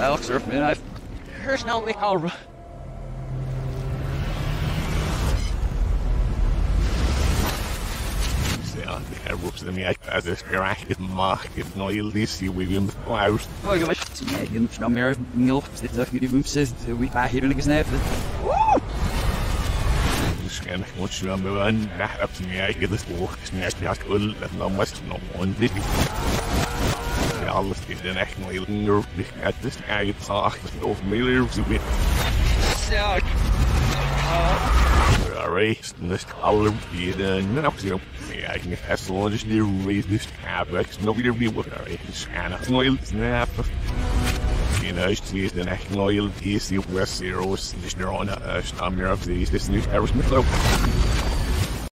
Alex Surfman. I've heard no way how. Rups as a spirit market noil this William Flowers. Oh, you wish to make him from your meal. It's a few moves. We back here in the snap. Scan what's your number one? Up to me, I get this walk. Snatch me out, and no much no one did. All of the national nerve at this guy talk with no millions of it. Race in this color be done. No, I can as long as they raise this capex, nobody will be with our scan oil snap. You know, it's the national oil, the West Zeros, the Neuron, Stammer of these, this new Aerosmith.